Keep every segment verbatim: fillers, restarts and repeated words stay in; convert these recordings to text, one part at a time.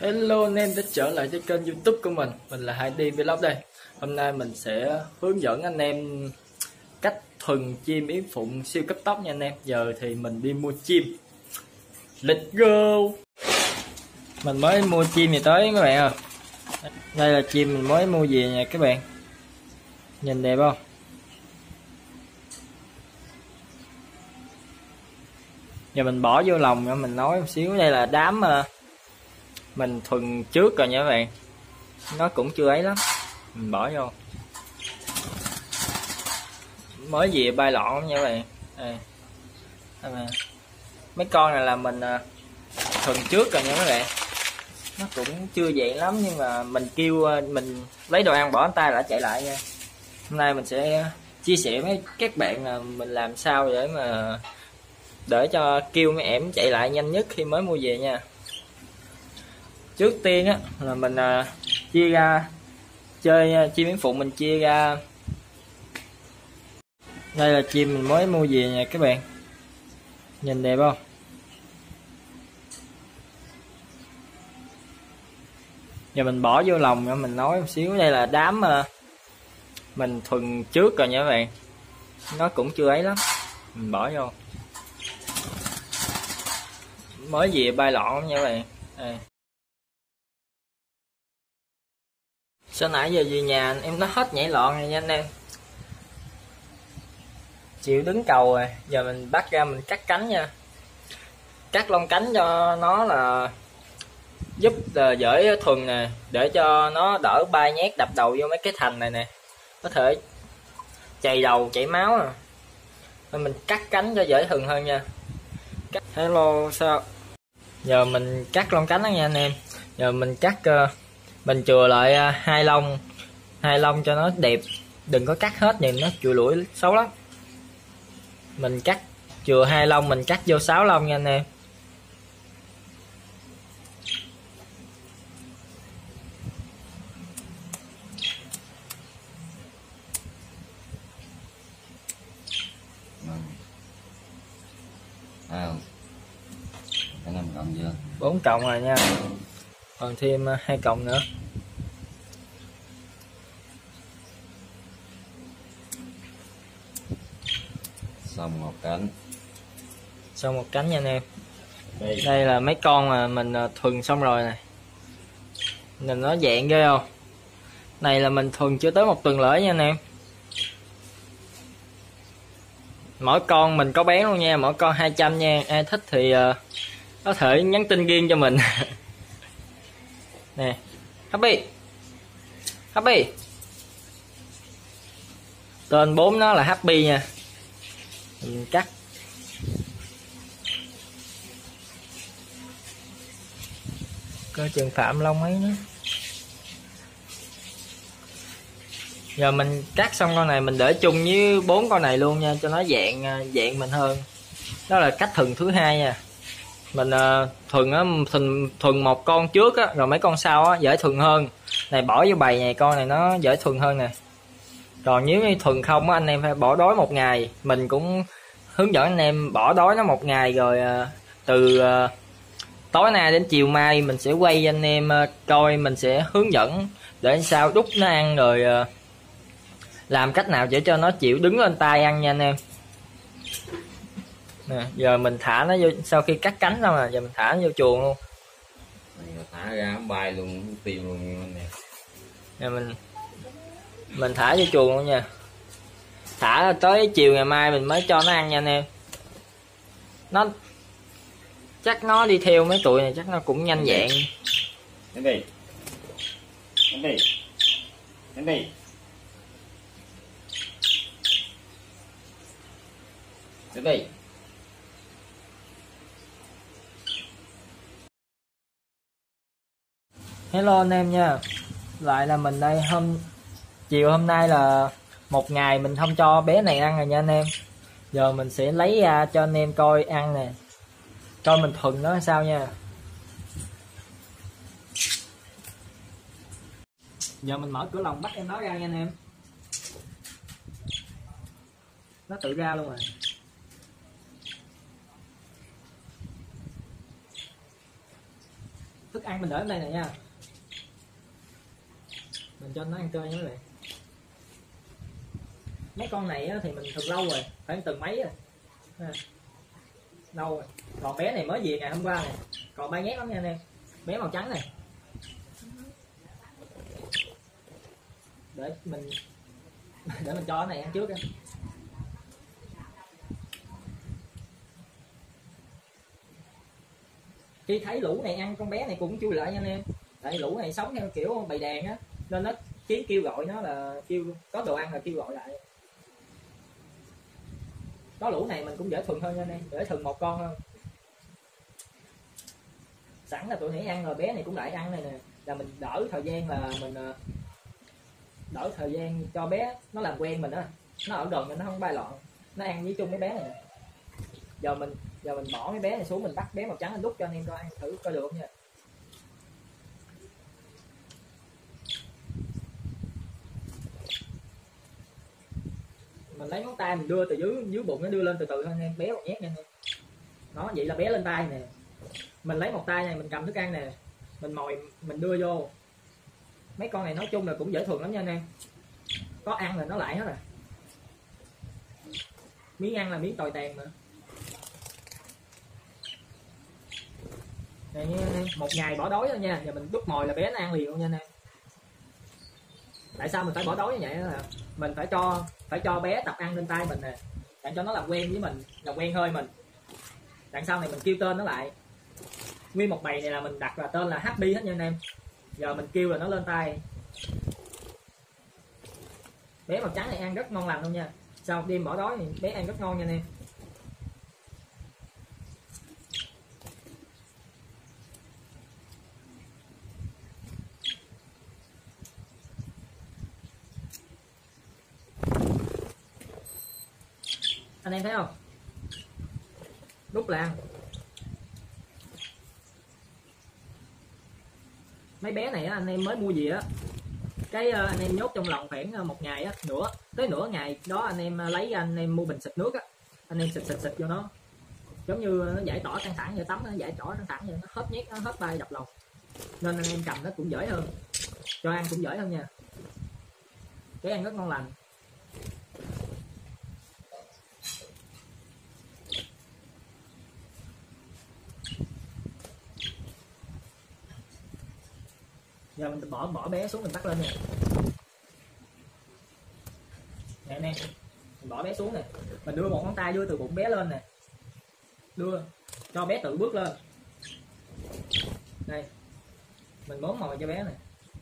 Hello anh em đã trở lại với kênh YouTube của mình. Mình là hai D Vlog đây. Hôm nay mình sẽ hướng dẫn anh em cách thuần chim yến phụng siêu cấp tốc nha anh em. Giờ thì mình đi mua chim. Let's go. Mình mới mua chim gì tới các bạn ơi. Đây là chim mình mới mua về nha các bạn. Nhìn đẹp không? Giờ mình bỏ vô lòng nha, mình nói một xíu. Đây là đám mình thuần trước rồi nha các bạn, nó cũng chưa ấy lắm, mình bỏ vô mới về bay lọn lắm nha các bạn. Đây. Đây. Mấy con này là mình thuần trước rồi nha các bạn, nó cũng chưa vậy lắm nhưng mà mình kêu mình lấy đồ ăn bỏ tay đã chạy lại nha. Hôm nay mình sẽ chia sẻ với các bạn là mình làm sao để mà để cho kêu mấy em chạy lại nhanh nhất khi mới mua về nha. Trước tiên á là mình uh, chia ra chơi uh, chim yến phụng, mình chia ra. Đây là chim mình mới mua về nha các bạn, nhìn đẹp không? Giờ mình bỏ vô lòng nha, mình nói một xíu. Đây là đám uh, mình thuần trước rồi nha các bạn, nó cũng chưa ấy lắm, mình bỏ vô mới về bay lọn lắm nha các bạn. Đây. Sao nãy giờ về nhà em nó hết nhảy lọn rồi nha anh em, chịu đứng cầu rồi. Giờ mình bắt ra mình cắt cánh nha, cắt lông cánh cho nó là giúp là dễ thuần nè, để cho nó đỡ bay nhét đập đầu vô mấy cái thành này nè, có thể chày đầu chảy máu nè. Nên mình cắt cánh cho dễ thuần hơn nha. Cắt... Hello sao giờ mình cắt lông cánh đó nha anh em. Giờ mình cắt uh, mình chừa lại hai lông hai lông cho nó đẹp, đừng có cắt hết nhìn nó chùi lũi xấu lắm. Mình cắt chừa hai lông, mình cắt vô sáu lông nha anh em. À, cái năm cộng chưa? Bốn cộng rồi nha, còn thêm hai cộng nữa. Xong một cánh, xong một cánh nha anh em. Đây, đây là mấy con mà mình thuần xong rồi này, nhìn nó dạng ghê không? Này là mình thuần chưa tới một tuần lễ nha anh em. Mỗi con mình có bán luôn nha, mỗi con hai trăm nha. Ai thích thì uh, có thể nhắn tin riêng cho mình. Nè, Happy Happy, tên bốn nó là Happy nha. Mình cắt coi chừng phạm lông ấy nữa. Giờ mình cắt xong con này mình để chung với bốn con này luôn nha, cho nó dạng dạng mình hơn. Đó là cách thuần thứ hai nha. Mình uh, thuần á, thuần thuần một con trước á, rồi mấy con sau á dễ thuần hơn. Này bỏ vô bầy này, con này nó dễ thuần hơn nè. Còn nếu như thuần không á, anh em phải bỏ đói một ngày. Mình cũng hướng dẫn anh em bỏ đói nó một ngày, rồi uh, từ uh, tối nay đến chiều mai mình sẽ quay anh em uh, coi, mình sẽ hướng dẫn để sao đút nó ăn, rồi uh, làm cách nào để cho nó chịu đứng lên tay ăn nha anh em. Nè, giờ mình thả nó vô, sau khi cắt cánh xong rồi giờ mình thả nó vô chuồng luôn. thả ra bay luôn, tiêu luôn nè. Giờ mình mình thả vô chuồng luôn nha, thả tới chiều ngày mai mình mới cho nó ăn nha anh em. Nó chắc nó đi theo mấy tụi này chắc nó cũng nhanh dạng. Đến đi, đến đi, đến đi. Đến đi. Hello anh em nha, lại là mình đây. Hôm chiều hôm nay là một ngày mình không cho bé này ăn rồi nha anh em. Giờ mình sẽ lấy ra cho anh em coi ăn nè, coi mình thuần nó sao nha. Giờ mình mở cửa lồng bắt em nó ra nha anh em, nó tự ra luôn rồi. Thích thức ăn mình để ở đây này nha, mình cho nó ăn cơm như vậy. Mấy con này thì mình thường lâu rồi, phải từng mấy rồi ha. Lâu rồi. Còn bé này mới về ngày hôm qua này, còn ba nhét lắm nha anh em, bé màu trắng này. Để mình để mình cho cái này ăn trước nha. Khi thấy lũ này ăn con bé này cũng chui lại nha anh em, tại lũ này sống theo kiểu bầy đàn á, nên nó kiếm kêu gọi nó là kêu có đồ ăn là kêu gọi lại. Có lũ này mình cũng dễ thuần hơn nha anh em, dễ thuần một con hơn. Sẵn là tụi này ăn rồi bé này cũng lại ăn này nè, là mình đỡ thời gian là mình đỡ thời gian cho bé nó làm quen mình á, nó ở gần nó không bay loạn, nó ăn với chung mấy bé này nè. Giờ mình giờ mình bỏ mấy bé này xuống, mình bắt bé màu trắng lên đút cho anh em coi ăn thử coi được không nha. Mình lấy ngón tay mình đưa từ dưới dưới bụng nó đưa lên từ từ thôi anh em, bé một nhét nha anh em. Đó, vậy là bé lên tay nè. Mình lấy một tay này mình cầm thức ăn nè, mình mồi mình đưa vô. Mấy con này nói chung là cũng dễ thuần lắm nha anh em, có ăn là nó lại hết rồi. Miếng ăn là miếng tồi tàn mà. Này nha, một ngày bỏ đói thôi nha, giờ mình đút mồi là bé nó ăn liền luôn nha anh em. Tại sao mình phải bỏ đói như vậy là mình phải cho phải cho bé tập ăn lên tay mình nè, để cho nó làm quen với mình, làm quen hơi mình. Đằng sau này mình kêu tên nó lại. Nguyên một bầy này là mình đặt là tên là Happy hết nha anh em. Giờ mình kêu là nó lên tay. Bé màu trắng này ăn rất ngon lành luôn nha, sau đêm bỏ đói thì bé ăn rất ngon nha anh em. Anh em thấy không, đút là ăn. Mấy bé này á, anh em mới mua gì á, cái anh em nhốt trong lòng khoảng một ngày á, nửa tới nửa ngày đó anh em lấy anh em mua bình xịt nước á, anh em xịt xịt xịt vô nó, giống như nó giải tỏa căng thẳng vậy, tắm nó giải tỏa căng thẳng vậy, nó hết nhét, nó hết bay đập lòng, nên anh em cầm nó cũng dễ hơn, cho ăn cũng dễ hơn nha. Cái ăn rất ngon lành. Giờ mình bỏ bỏ bé xuống, mình bắt lên nè. Nè nè, mình bỏ bé xuống nè, mình đưa một ngón tay đưa từ bụng bé lên nè, đưa cho bé tự bước lên. Đây, mình mớm mồi cho bé này,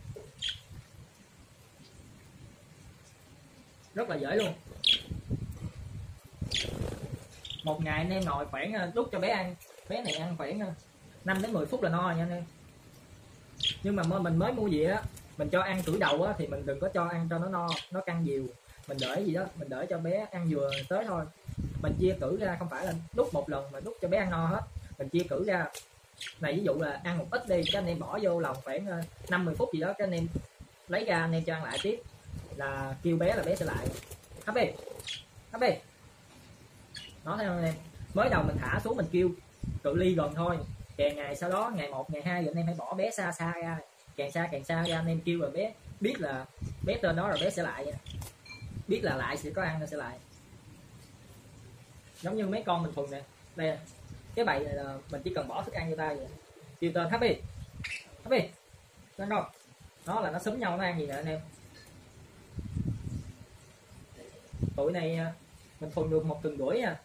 rất là dễ luôn. Một ngày anh em ngồi khoảng đút cho bé ăn, bé này ăn khoảng năm đến mười phút là no nha anh em. Nhưng mà mình mới mua gì á, mình cho ăn tuổi đầu á thì mình đừng có cho ăn cho nó no, nó căng nhiều, mình để gì đó, mình để cho bé ăn vừa tới thôi. Mình chia cử ra, không phải là đút một lần mà đút cho bé ăn no hết, mình chia cử ra. Này ví dụ là ăn một ít đi, các anh em bỏ vô lòng khoảng năm mười phút gì đó, các anh em lấy ra anh em cho ăn lại tiếp, là kêu bé là bé sẽ lại. Happy, Happy. Nó thấy không anh em, mới đầu mình thả xuống mình kêu cự ly gần thôi, càng ngày sau đó ngày một ngày hai rồi anh em hãy bỏ bé xa xa ra, càng xa càng xa ra, anh em kêu rồi bé biết là bé tên đó rồi bé sẽ lại, biết là lại sẽ có ăn nó sẽ lại. Giống như mấy con mình thuần nè, đây cái bầy này là mình chỉ cần bỏ thức ăn vô tay vậy, kêu tên Happy, Happy nó đâu, nó là nó xúm nhau nó ăn gì nè anh em. Tụi này mình thuần được một tuần rưỡi nha.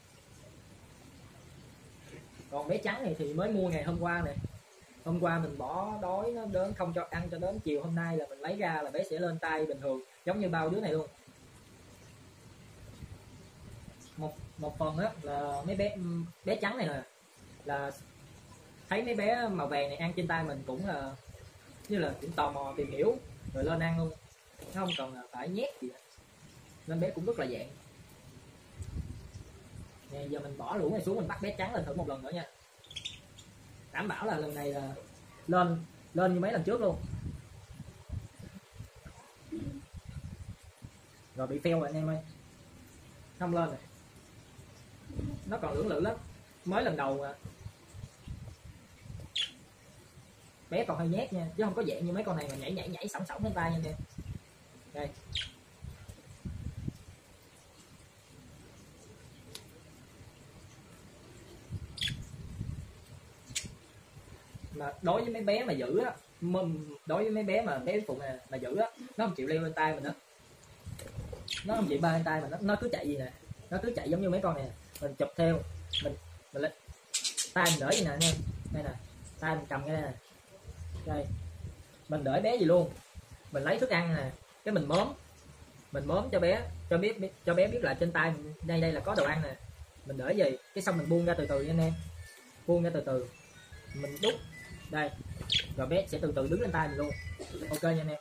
Còn bé trắng này thì mới mua ngày hôm qua này, hôm qua mình bỏ đói nó đến không cho ăn cho đến chiều hôm nay là mình lấy ra là bé sẽ lên tay bình thường giống như bao đứa này luôn. Một một phần á là mấy bé bé trắng này nè, là thấy mấy bé màu vàng này ăn trên tay mình cũng là như là cũng tò mò tìm hiểu rồi lên ăn luôn, nó không cần là phải nhét gì đó. Nên bé cũng rất là dạng. Nè, giờ mình bỏ lũ này xuống, mình bắt bé trắng lên thử một lần nữa nha, đảm bảo là lần này là lên lên như mấy lần trước luôn. Rồi bị fail rồi anh em ơi, không lên rồi, nó còn lưỡng lự lắm, mới lần đầu mà. bé còn hơi nhát nha, chứ không có dạng như mấy con này mà nhảy nhảy nhảy sổng sổng lên tay nha anh em. Đây. Mà đối với mấy bé mà giữ á, đối với mấy bé mà bé phụ nè mà giữ á, nó không chịu leo lên tay mình đó, nó không chịu ba lên tay mình, nó, nó cứ chạy gì nè, nó cứ chạy giống như mấy con này, mình chụp theo, mình mình lên tay mình đỡ gì nè anh em, đây nè, tay mình cầm cái này nè, đây, mình đỡ bé gì luôn, mình lấy thức ăn nè, cái mình móm, mình móm cho bé, cho biết cho bé biết là trên tay mình, đây đây là có đồ ăn nè, mình đỡ gì, cái xong mình buông ra từ từ nha anh em, buông ra từ từ, mình đút đây, rồi bé sẽ từ từ đứng lên tay mình luôn, ok nha anh em.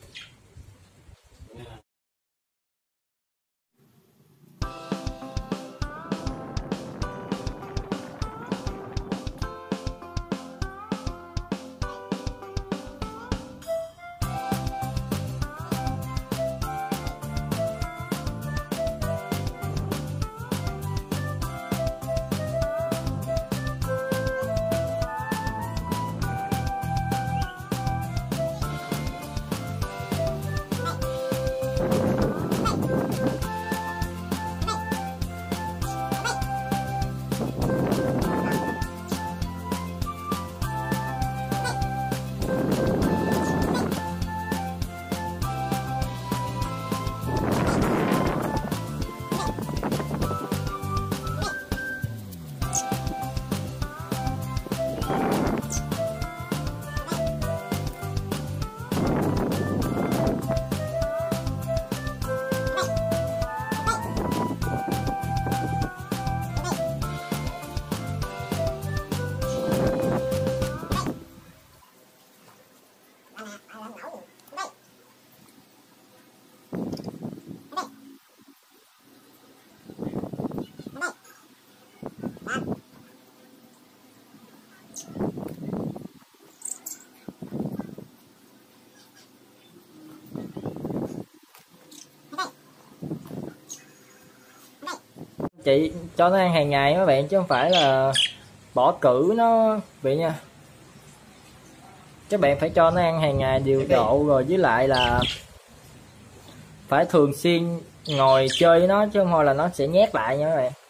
Chị cho nó ăn hàng ngày các bạn, chứ không phải là bỏ cử nó vậy nha. Các bạn phải cho nó ăn hàng ngày điều độ, rồi với lại là phải thường xuyên ngồi chơi với nó, chứ không thôi là nó sẽ nhét lại nha các bạn.